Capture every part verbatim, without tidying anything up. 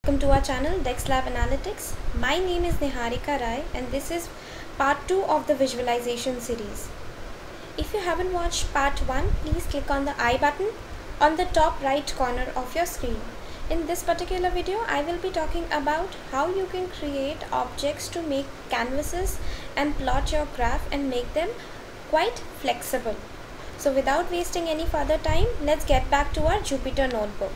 Welcome to our channel DexLab Analytics. My name is Niharika Rai and this is part two of the visualization series. If you haven't watched part one, please click on the I button on the top right corner of your screen. In this particular video, I will be talking about how you can create objects to make canvases and plot your graph and make them quite flexible. So without wasting any further time, let's get back to our Jupyter notebook.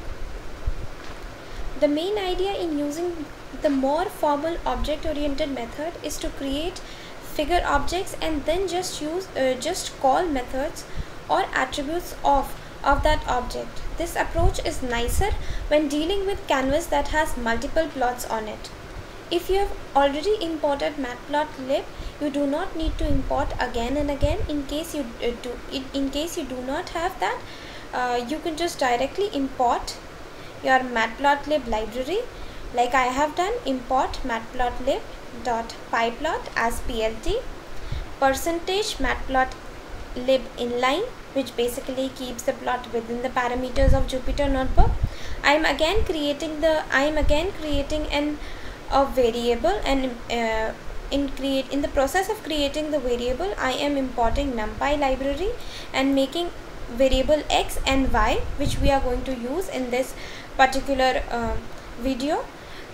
The main idea in using the more formal object-oriented method is to create figure objects and then just use uh, just call methods or attributes of of that object. This approach is nicer when dealing with canvas that has multiple plots on it. If you have already imported matplotlib, you do not need to import again and again. In case you uh, do in, in case you do not have that, uh, you can just directly import your matplotlib library, like I have done. Import matplotlib.pyplot as plt, percentage matplotlib inline, which basically keeps the plot within the parameters of Jupyter notebook. I am again creating the I am again creating an a variable, and uh, in create in the process of creating the variable, I am importing NumPy library and making variable x and y, which we are going to use in this particular uh, video.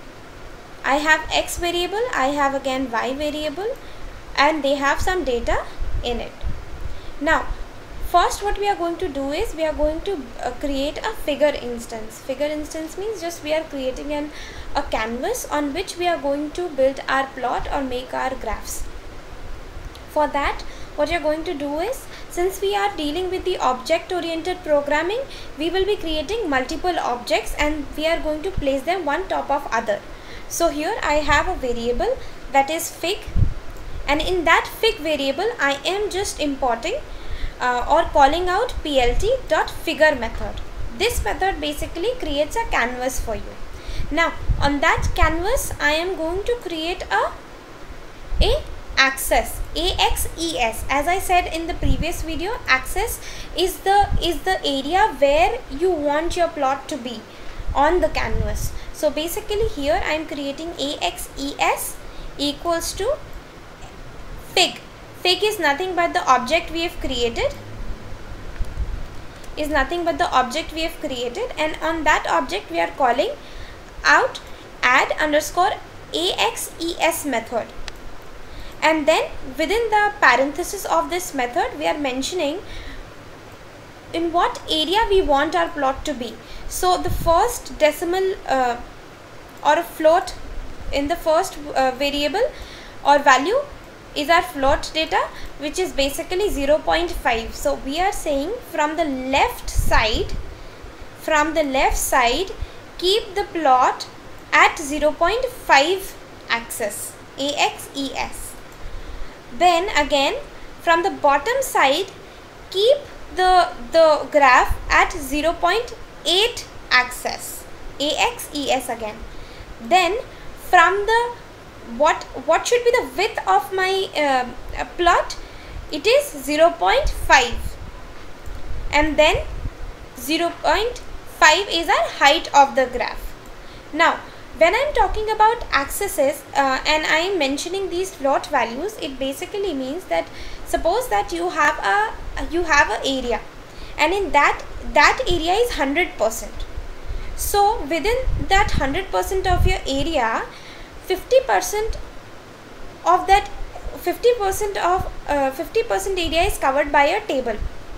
I have x variable, I have again y variable, and they have some data in it. Now first what we are going to do is we are going to uh, create a figure instance. Figure instance means just we are creating an a canvas on which we are going to build our plot or make our graphs. For that, what you are going to do is, since we are dealing with the object oriented programming, we will be creating multiple objects and we are going to place them one top of other. So here I have a variable that is fig, and in that fig variable I am just importing uh, or calling out plt.figure method. This method basically creates a canvas for you. Now on that canvas I am going to create a a axis, axes. As I said in the previous video, axis is the is the area where you want your plot to be on the canvas. So basically here I am creating axes equals to fig. Fig is nothing but the object we have created is nothing but the object we have created and on that object we are calling out add underscore axes method. And then within the parenthesis of this method we are mentioning in what area we want our plot to be. So the first decimal uh, or a float in the first uh, variable or value is our float data, which is basically zero point five. So we are saying from the left side from the left side keep the plot at zero point five axis, axes. Then again from the bottom side keep the the graph at zero point eight axis, axes again. Then from the what what should be the width of my uh, plot, it is zero point five, and then zero point five is our height of the graph. Now when I am talking about axes uh, and I am mentioning these float values, it basically means that suppose that you have a you have a area and in that that area is one hundred percent. So within that one hundred percent of your area, fifty percent of that fifty percent of uh, fifty percent area is covered by a table.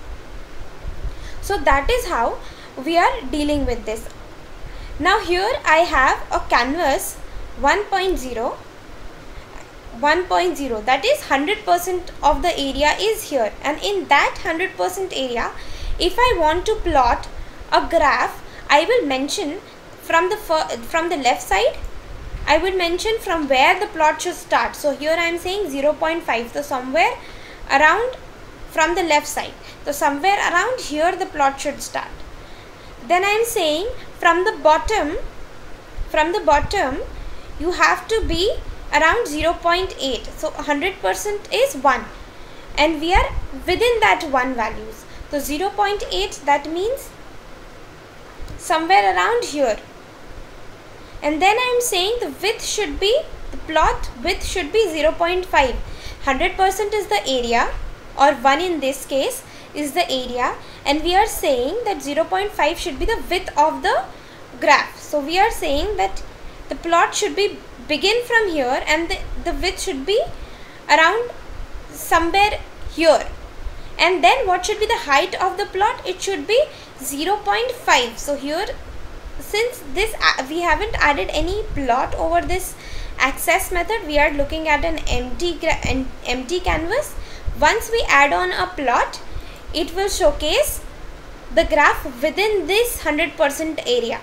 So that is how we are dealing with this. Now here I have a canvas one point zero, one point zero, that is one hundred percent of the area is here, and in that one hundred percent area if I want to plot a graph, I will mention from the from the left side, I will mention from where the plot should start. So here I am saying zero point five, so somewhere around from the left side, so somewhere around here the plot should start. Then I am saying from the bottom from the bottom you have to be around zero point eight, so one hundred percent is one and we are within that one values. So zero point eight, that means somewhere around here. and then I am saying the width should be, the plot width should be zero point five. one hundred percent is the area, or one in this case is the area, and we are saying that zero point five should be the width of the graph. So we are saying that the plot should be begin from here, and the, the width should be around somewhere here. And then what should be the height of the plot? It should be zero point five. So here, since this uh, we haven't added any plot over this access method, we are looking at an empty an empty canvas. Once we add on a plot, it will showcase the graph within this one hundred percent area.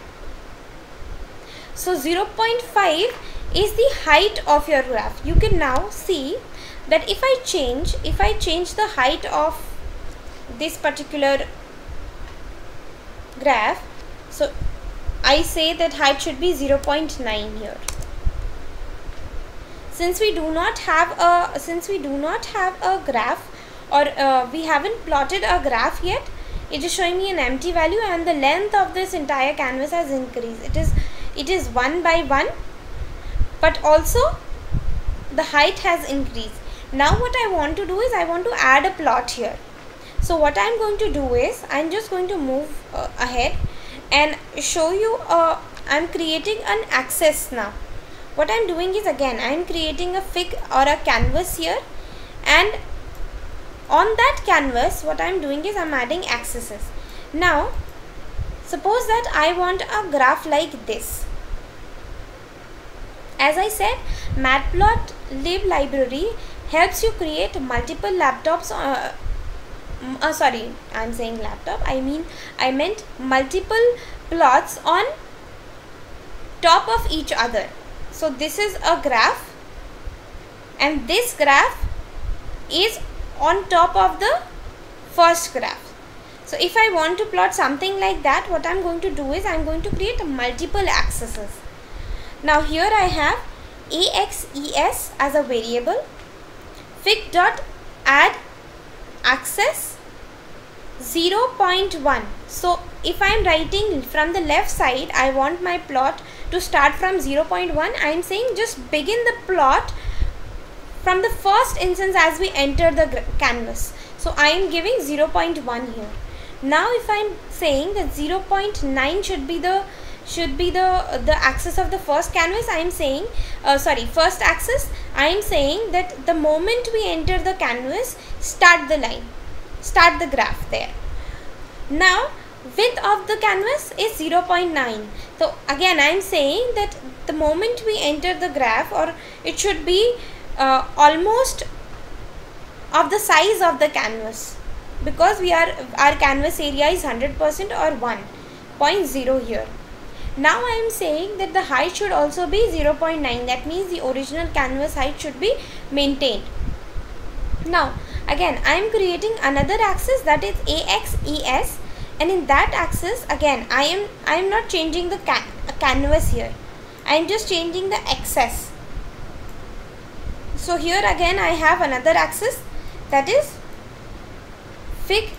So zero point five is the height of your graph. You can now see that if I change if I change the height of this particular graph, so I say that height should be zero point nine here. Since we do not have a since we do not have a graph, or uh, we haven't plotted a graph yet, it is showing me an empty value, and the length of this entire canvas has increased. It is it is one by one, but also the height has increased. Now what I want to do is I want to add a plot here. So what I am going to do is I am just going to move uh, ahead and show you uh, I am creating an axis now. What I am doing is, again, I am creating a fig or a canvas here, and on that canvas what I am doing is I am adding axes. Now suppose that I want a graph like this. As I said, Matplotlib library helps you create multiple laptops. Uh, uh, sorry, I am saying laptop. I mean, I meant multiple plots on top of each other. So this is a graph, and this graph is on top of the first graph. So if I want to plot something like that, what I am going to do is I am going to create multiple axes. Now here I have axes as a variable, fig dot add axis zero point one. So if I am writing from the left side, I want my plot to start from zero point one. I am saying just begin the plot from the first instance as we enter the canvas. So I am giving zero point one here. Now if I am saying that zero point nine should be the should be the the axis of the first canvas, I am saying uh, sorry first axis, I am saying that the moment we enter the canvas, start the line, start the graph there. Now width of the canvas is zero point nine. So again I am saying that the moment we enter the graph, or it should be uh, almost of the size of the canvas, because we are our canvas area is one hundred percent or one point zero here. Now I am saying that the height should also be zero point nine. That means the original canvas height should be maintained. Now again I am creating another axis, that is axes, and in that axis again I am I am not changing the can canvas here. I am just changing the axis. So here again I have another axis, that is fig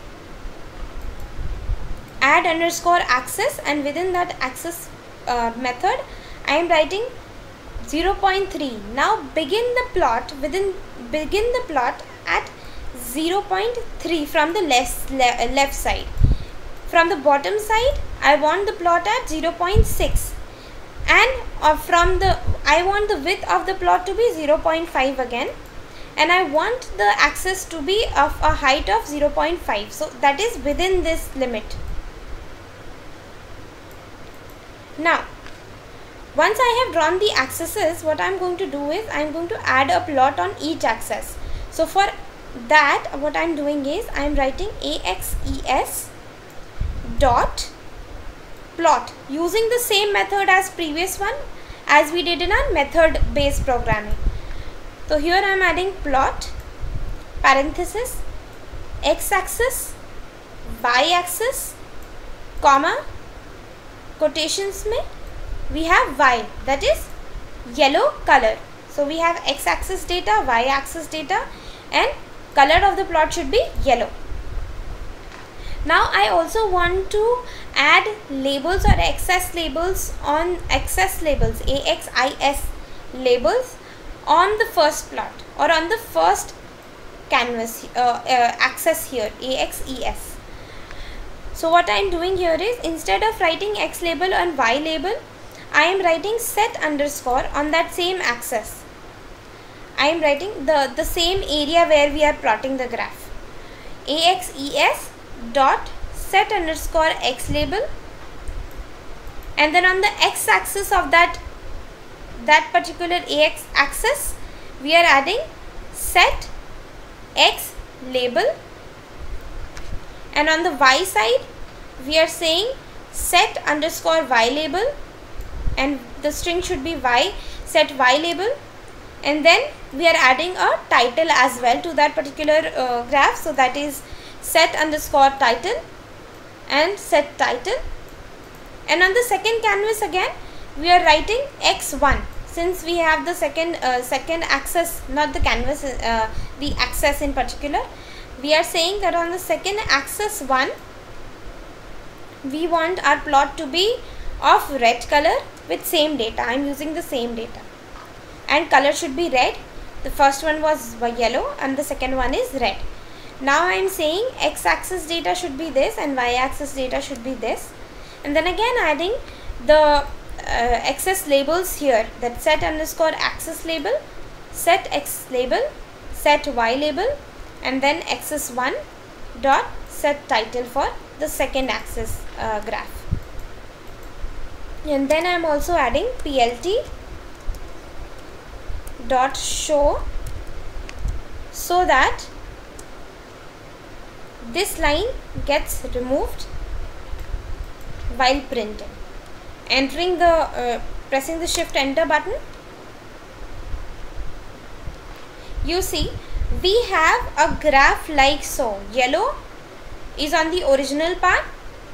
add underscore axis, and within that axis uh, method I am writing zero point three. Now begin the plot within begin the plot at zero point three from the left le left side. From the bottom side I want the plot at zero point six, and uh, from the I want the width of the plot to be zero point five again, and I want the axis to be of a height of zero point five. So that is within this limit. Now once I have drawn the axes, what I am going to do is I am going to add a plot on each axis. So for that what I am doing is I am writing axes dot plot using the same method as previous one, as we did in our method based programming. So here I am adding plot parenthesis x-axis, y-axis, comma, quotations mein we have y, that is yellow color. So we have x-axis data, y-axis data, and color of the plot should be yellow. Now I also want to add labels or access labels on access labels, A X I S labels on the first plot or on the first canvas uh, uh, axis here, A X E S. So what I am doing here is, instead of writing X label and Y label, I am writing set underscore on that same axis. I am writing the, the same area where we are plotting the graph. A X E S dot set underscore X label, and then on the X axis of that that particular A X axis we are adding set X label, and on the Y side we are saying set underscore Y label, and the string should be Y, set Y label, and then we are adding a title as well to that particular uh, graph, so that is set underscore title and set title. And on the second canvas again we are writing X one, since we have the second uh, second axis, not the canvas, uh, the axis in particular. We are saying that on the second axis one we want our plot to be of red color with same data. I am using the same data, and color should be red. The first one was yellow and the second one is red. Now I am saying X axis data should be this and Y axis data should be this, and then again adding the uh, access labels here, that set underscore axis label, set X label, set Y label, and then axis one dot set title for the second axis uh, graph. And then I am also adding P L T dot show, so that this line gets removed while printing. Entering the uh, pressing the shift enter button, you see we have a graph like so. Yellow is on the original part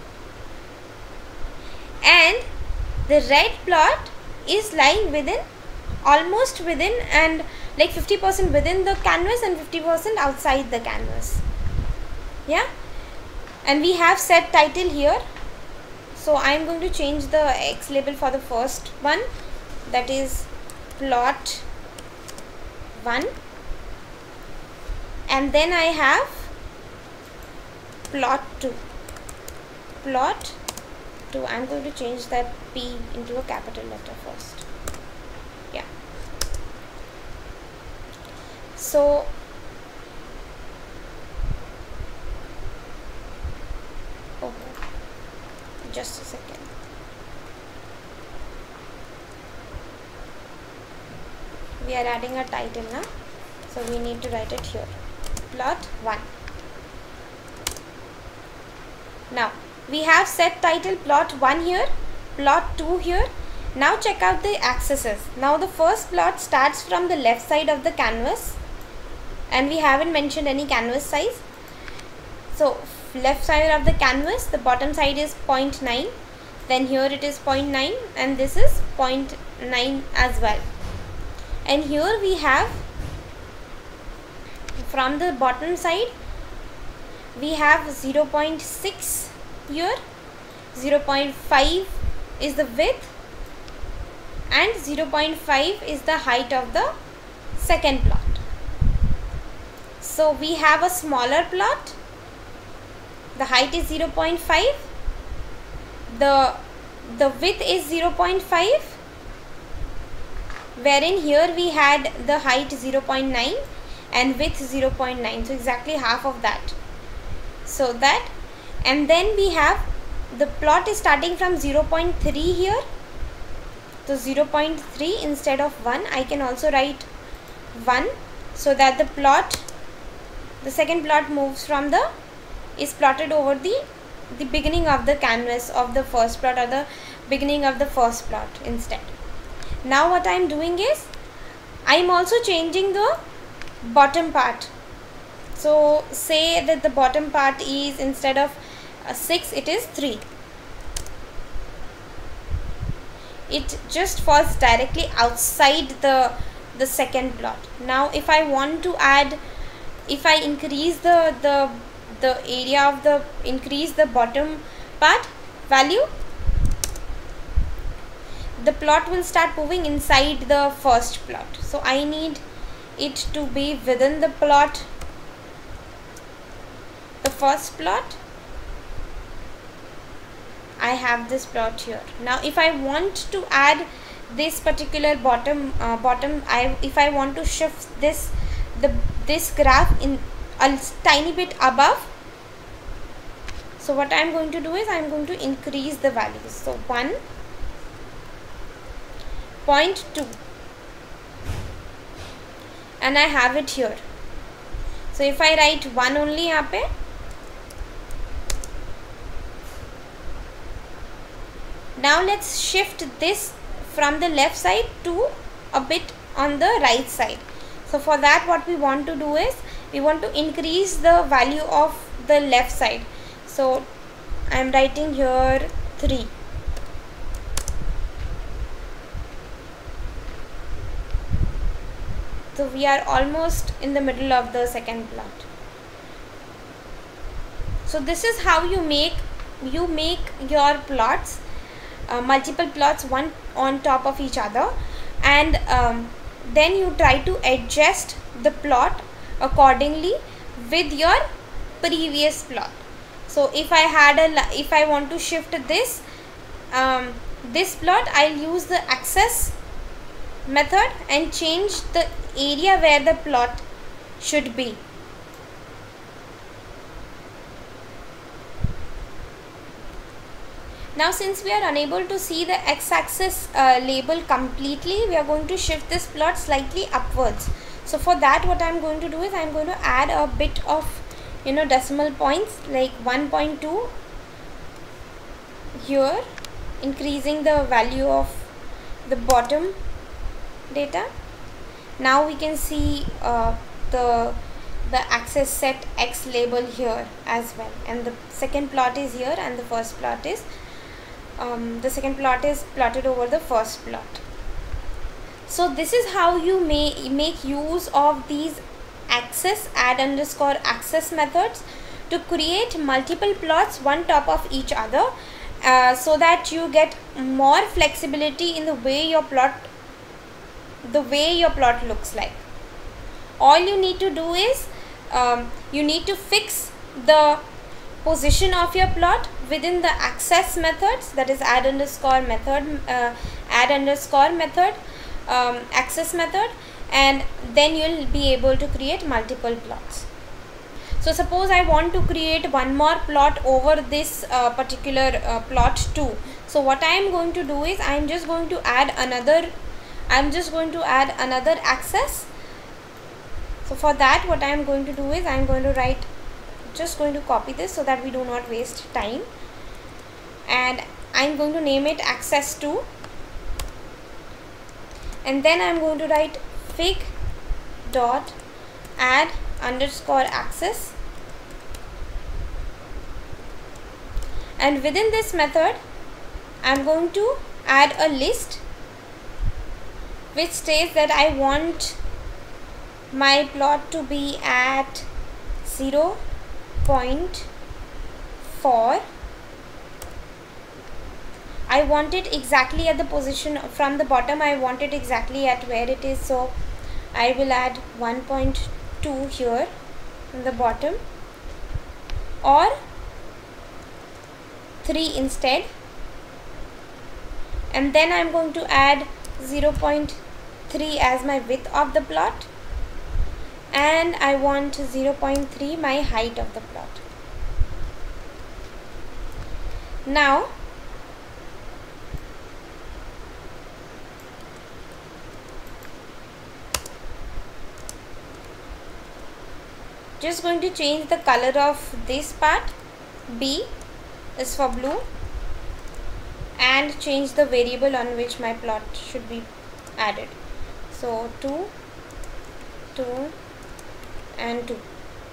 and the red plot is lying within, almost within, and like fifty percent within the canvas and fifty percent outside the canvas. Yeah, and we have set title here, so I am going to change the X label for the first one, that is plot one, and then I have plot two. Plot two, I am going to change that P into a capital letter first. Yeah, so just a second. We are adding a title now, so we need to write it here, plot one. Now we have set title plot one here, plot two here. Now check out the axes. Now the first plot starts from the left side of the canvas, and we haven't mentioned any canvas size. So left side of the canvas, the bottom side is zero point nine, then here it is zero point nine, and this is zero point nine as well. And here we have, from the bottom side we have zero point six here, zero point five is the width, and zero point five is the height of the second plot. So we have a smaller plot, the height is zero point five, the the width is zero point five, wherein here we had the height zero point nine and width zero point nine, so exactly half of that. So that, and then we have the plot is starting from zero point three here, so zero point three instead of one, I can also write one, so that the plot, the second plot moves from the, is plotted over the the beginning of the canvas of the first plot, or the beginning of the first plot instead. Now what I am doing is, I am also changing the bottom part. So say that the bottom part is, instead of uh, six, it is three. It just falls directly outside the the second plot. Now if I want to add, if I increase the the the area of the increase the bottom part value, the plot will start moving inside the first plot. So I need it to be within the plot, the first plot. I have this plot here. Now if I want to add this particular bottom uh, bottom I if I want to shift this the this graph in a tiny bit above, so what I am going to do is I am going to increase the values. So one point two, and I have it here. So if I write one only यहाँ पे, now let's shift this from the left side to a bit on the right side. So for that what we want to do is we want to increase the value of the left side. So I am writing here three. So we are almost in the middle of the second plot. So this is how you make you make your plots, uh, multiple plots one on top of each other, and um, then you try to adjust the plot accordingly with your previous plot. So if I had a if I want to shift this um, this plot, I'll use the access method and change the area where the plot should be. Now since we are unable to see the x-axis uh, label completely, we are going to shift this plot slightly upwards. So for that what I am going to do is I am going to add a bit of you know decimal points like one point two here, increasing the value of the bottom data. Now we can see uh, the the access set x label here as well, and the second plot is here and the first plot is um, the second plot is plotted over the first plot. So this is how you may make use of these access add underscore access methods to create multiple plots one top of each other, uh, so that you get more flexibility in the way your plot the way your plot looks like. All you need to do is um, you need to fix the position of your plot within the access methods, that is add underscore method uh, add underscore method um, access method, and then you'll be able to create multiple plots. So suppose I want to create one more plot over this uh, particular uh, plot two. So what I am going to do is I am just going to add another I'm just going to add another access. So for that what I am going to do is I am going to write just going to copy this so that we do not waste time, and I am going to name it access two, and then I am going to write fig dot add underscore access, and within this method I am going to add a list which states that I want my plot to be at zero point four. I want it exactly at the position from the bottom, I want it exactly at where it is, so I will add one point two here in the bottom, or three instead, and then I am going to add zero point three as my width of the plot, and I want zero point three my height of the plot. Now just going to change the color of this part. B is for blue, and change the variable on which my plot should be added. So two, two and two.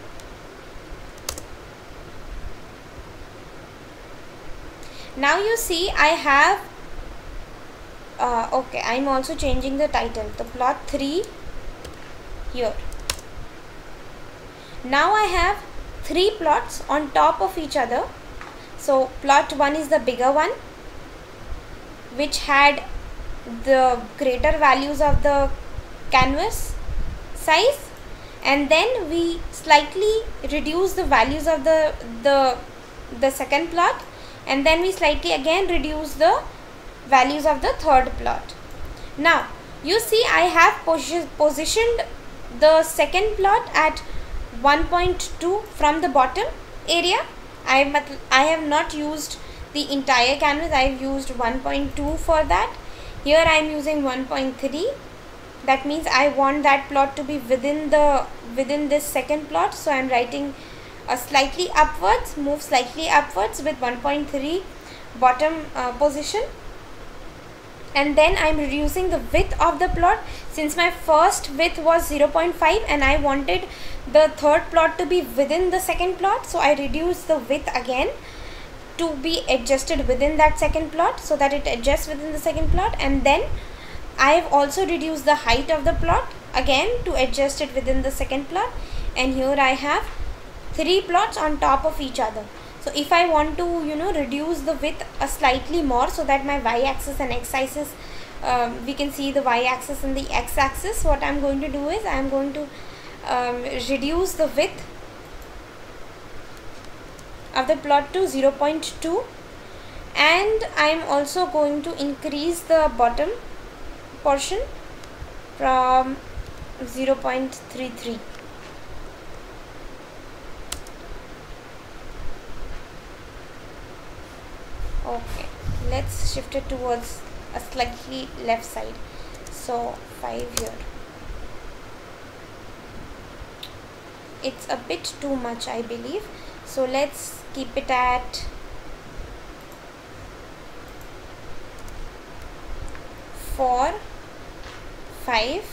Now you see I have uh, okay, I am also changing the title, the plot three here. Now I have three plots on top of each other. So plot one is the bigger one, which had the greater values of the canvas size, and then we slightly reduce the values of the the the second plot, and then we slightly again reduce the values of the third plot. Now you see I have posi positioned the second plot at one point two from the bottom area. I have, I have not used the entire canvas, I have used one point two for that. Here I am using one point three. That means I want that plot to be within the within this second plot, so I am writing a slightly upwards, move slightly upwards with one point three bottom uh, position, and then I am reducing the width of the plot. Since my first width was zero point five and I wanted the third plot to be within the second plot, so I reduced the width again to be adjusted within that second plot, so that it adjusts within the second plot. And then I have also reduced the height of the plot again to adjust it within the second plot, and here I have three plots on top of each other. So if I want to you know reduce the width a slightly more, so that my y-axis and x-axis, um, we can see the y-axis and the x-axis, what I am going to do is I am going to um, reduce the width of the plot to zero point two, and I am also going to increase the bottom portion from zero point three three. Okay, let's shift it towards a slightly left side, so five here. It's a bit too much, I believe, so let's keep it at four, five.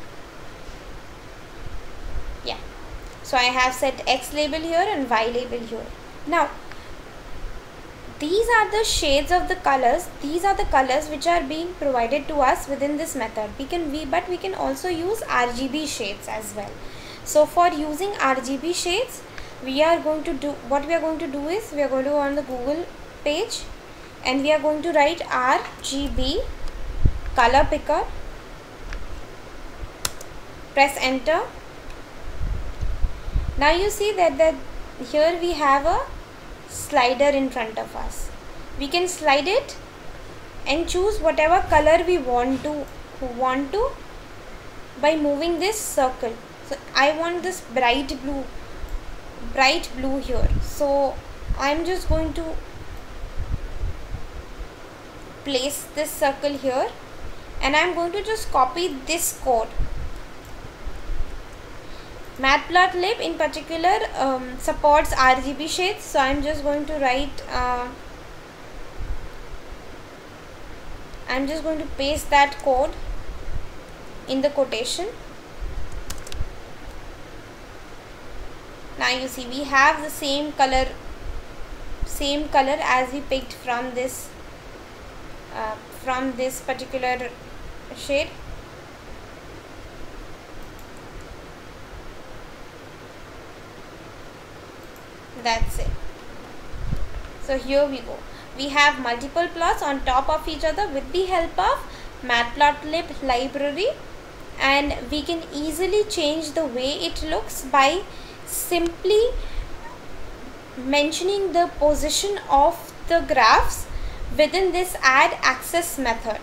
Yeah, so I have set X label here and Y label here. Now these are the shades of the colors. These are the colors which are being provided to us within this method. We can we but we can also use R G B shades as well. So for using R G B shades, we are going to do what we are going to do is we are going to go on the Google page and we are going to write R G B color picker. Press enter. Now you see that that here we have a slider in front of us. We can slide it and choose whatever color we want to want to by moving this circle. So I want this bright blue bright blue here, so I'm just going to place this circle here and I'm going to just copy this code. Matplotlib in particular um, supports R G B shades, so I'm just going to write uh, I'm just going to paste that code in the quotation. Now you see we have the same color same color as we picked from this uh, from this particular shade. That's it. So here we go. We have multiple plots on top of each other with the help of Matplotlib library, and we can easily change the way it looks by simply mentioning the position of the graphs within this add axis method.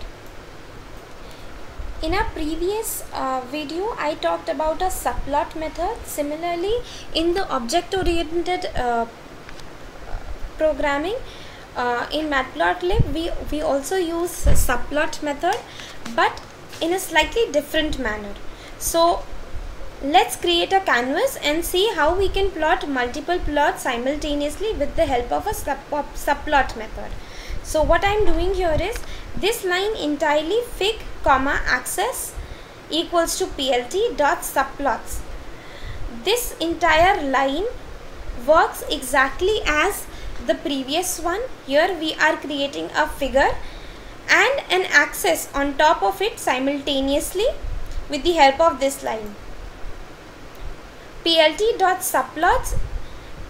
In our previous uh, video, I talked about a subplot method. Similarly, in the object-oriented uh, programming uh, in Matplotlib, we, we also use a subplot method, but in a slightly different manner. So let's create a canvas and see how we can plot multiple plots simultaneously with the help of a sub subplot method. So what I am doing here is this line entirely fig comma axis equals to plt dot subplots. This entire line works exactly as the previous one. Here we are creating a figure and an axis on top of it simultaneously with the help of this line. Plt dot subplots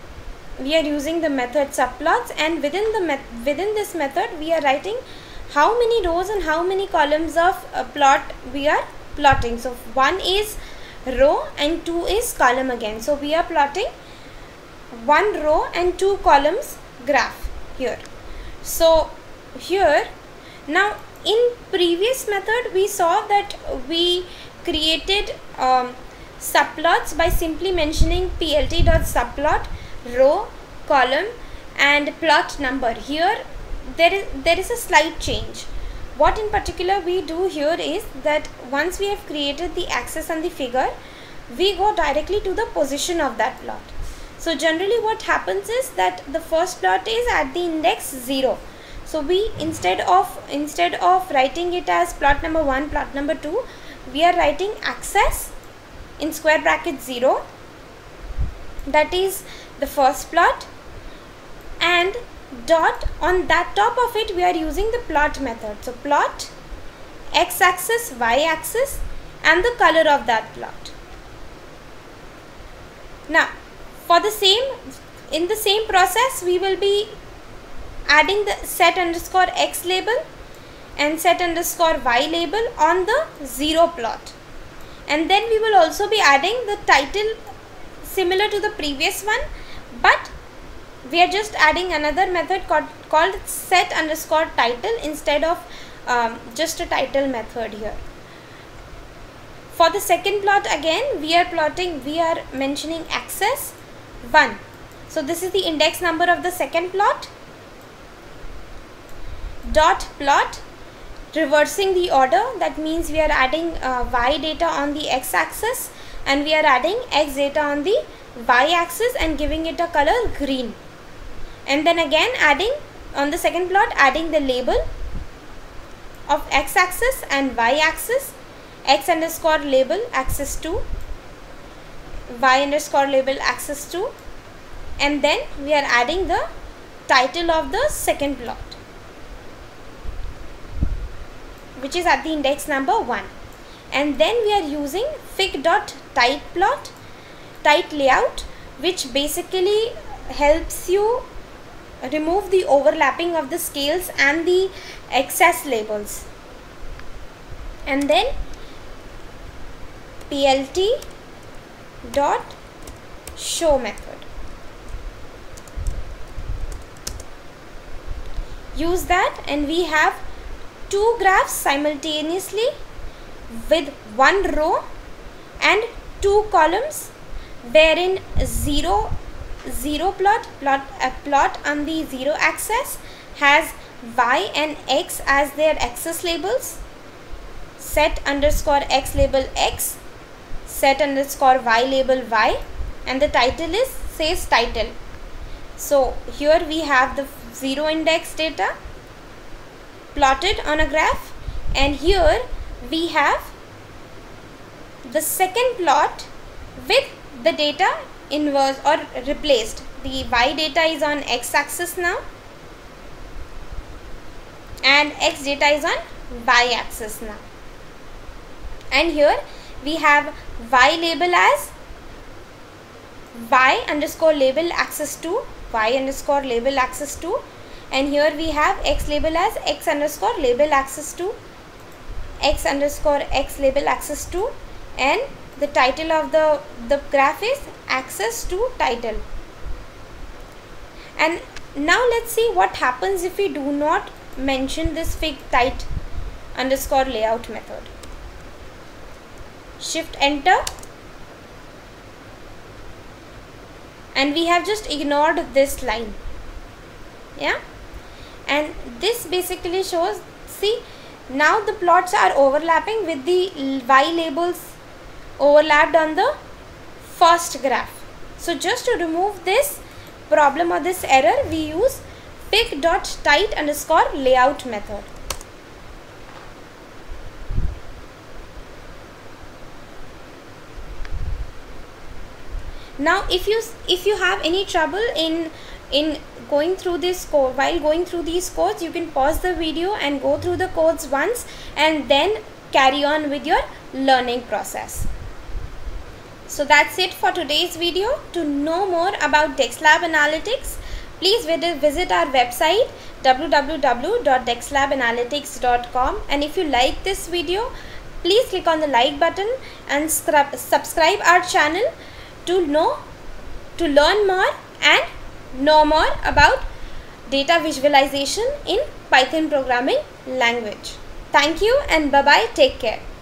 we are using the method subplots, and within the met within this method we are writing how many rows and how many columns of uh, plot we are plotting. So one is row and two is column again. So we are plotting one row and two columns graph here. So here, now in previous method we saw that we created um, subplots by simply mentioning plt.subplot row, column and plot number. Here there is there is a slight change. What in particular we do here is that once we have created the axis and the figure, we go directly to the position of that plot. So generally what happens is that the first plot is at the index zero. So we instead of instead of writing it as plot number one, plot number two, we are writing axis in square bracket zero, that is the first plot, and dot on that top of it we are using the plot method. So plot x-axis, y-axis and the color of that plot. Now for the same in the same process we will be adding the set underscore x label and set underscore y label on the zero plot, and then we will also be adding the title similar to the previous one, but we are just adding another method called, called set underscore title instead of um, just a title method here. For the second plot again we are plotting, we are mentioning axis one. So this is the index number of the second plot. Dot plot, reversing the order, that means we are adding uh, y data on the x-axis and we are adding x data on the y-axis and giving it a color green. And then again adding on the second plot, adding the label of x-axis and y-axis, x underscore label axis two, y underscore label axis two, and then we are adding the title of the second plot, which is at the index number one. And then we are using fig.tight plot, tight layout, which basically helps you remove the overlapping of the scales and the excess labels. And then plt dot show method, use that, and we have two graphs simultaneously with one row and two columns, wherein zero zero plot plot a plot on the zero axis has y and x as their axis labels, set underscore x label x, set underscore y label y, and the title is says title. So here we have the zero index data plotted on a graph, and here we have the second plot with the data inverse or replaced. The y data is on x-axis now and x data is on y-axis now, and here we have y label as y underscore label axis two, y underscore label axis two, and here we have x label as x underscore label axis two, x underscore x label axis two, and the title of the the graph is axis to title. And now let's see what happens if we do not mention this fig tight underscore layout method. Shift enter, and we have just ignored this line. Yeah, and this basically shows, see, now the plots are overlapping with the y labels overlapped on the first graph. So just to remove this problem or this error, we use fig.tight underscore layout method. Now if you if you have any trouble in in going through this code, while going through these codes, you can pause the video and go through the codes once and then carry on with your learning process. So that's it for today's video. To know more about DexLab Analytics, please visit our website w w w dot dexlab analytics dot com, and if you like this video, please click on the like button and subscribe our channel to know to learn more and know more about data visualization in Python programming language. Thank you and bye bye. Take care.